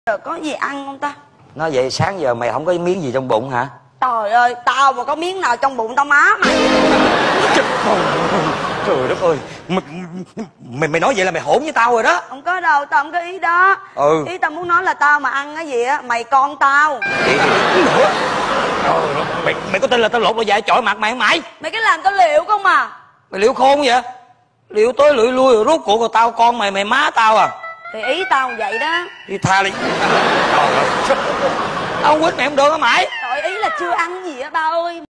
Giờ có gì ăn không ta? Nói vậy sáng giờ mày không có miếng gì trong bụng hả? Trời ơi, tao mà có miếng nào trong bụng tao má mày. Trời đất ơi, mày nói vậy là mày hỗn với tao rồi đó. Không có đâu, tao không có ý đó. Ý tao muốn nói là tao mà ăn cái gì á, mày con tao. Mày có tin là tao lột đồ dài chọi mặt mày không mày? Mày cái làm tao liệu không à? Mày liệu khôn vậy? Liệu tới lưỡi lui rồi rốt cuộc rồi tao con mày, mày má tao à? Thì ý tao vậy đó. Đi tha đi. Tao không quýt mày không được hả mày? Trời, ý là chưa ăn gì á ba ơi.